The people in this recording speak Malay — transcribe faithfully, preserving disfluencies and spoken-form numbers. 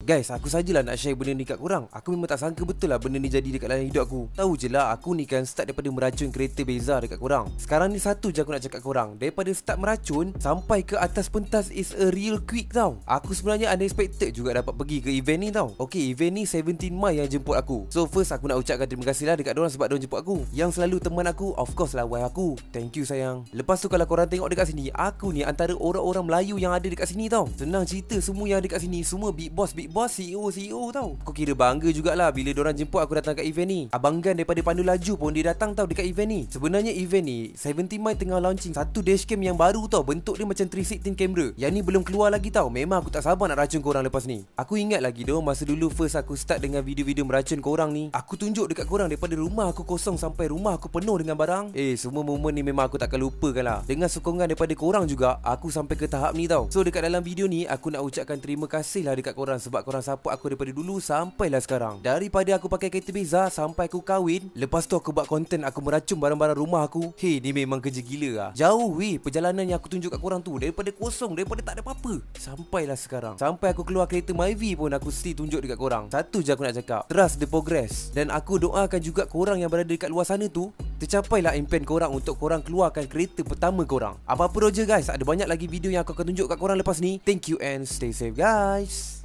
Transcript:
Guys, aku sajalah nak share benda ni kat korang. Aku memang tak sangka betul lah benda ni jadi dekat dalam hidup aku. Tahu je lah, aku ni kan start daripada meracun kereta Beza dekat korang. Sekarang ni satu je aku nak cakap korang. Daripada start meracun sampai ke atas pentas is a real quick tau. Aku sebenarnya unexpected juga dapat pergi ke event ni tau. Okay, event ni seventeen Mai yang jemput aku. So first aku nak ucapkan terima kasih lah dekat dorang sebab dorang jemput aku. Yang selalu teman aku, of course lah wife aku. Thank you sayang. Lepas tu kalau korang tengok dekat sini, aku ni antara orang-orang Melayu yang ada dekat sini tau. Senang cerita, semua yang ada dekat sini semua big boss, big boss, C E O, C E O tau. Aku kira bangga jugalah bila dorang jemput aku datang kat event ni. Abang Gan daripada Pandu Laju pun dia datang tau dekat event ni. Sebenarnya event ni seventeen Mai tengah launching satu dashcam yang baru tau. Bentuk dia macam three sixteen camera. Yang ni belum keluar lagi tau. Memang aku tak sabar nak racun korang lepas ni. Aku ingat lagi doh masa dulu first aku start dengan video-video meracun korang ni. Aku tunjuk dekat korang daripada rumah aku kosong sampai rumah aku penuh dengan barang. Eh, semua momen ni memang aku takkan lupakan lah. Dengan sokongan daripada korang juga, aku sampai ke tahap ni tau. So dekat dalam video ni aku nak ucapkan terima kasih lah dekat korang sebab korang support aku daripada dulu sampailah sekarang. Daripada aku pakai kereta Beza sampai aku kahwin, lepas tu aku buat konten aku meracun barang-barang rumah aku. Hey, ni memang kerja gila lah. Jauh weh perjalanan yang aku tunjuk kat korang tu. Daripada kosong, daripada tak ada apa-apa, sampailah sekarang. Sampai aku keluar kereta Myvi pun aku still tunjuk dekat korang. Satu je aku nak cakap, trust the progress. Dan aku doakan juga korang yang berada dekat luar sana tu, tercapailah impian korang untuk korang keluarkan kereta pertama korang. Apa-apa roja guys, ada banyak lagi video yang aku akan tunjuk kat korang lepas ni. Thank you and stay safe guys.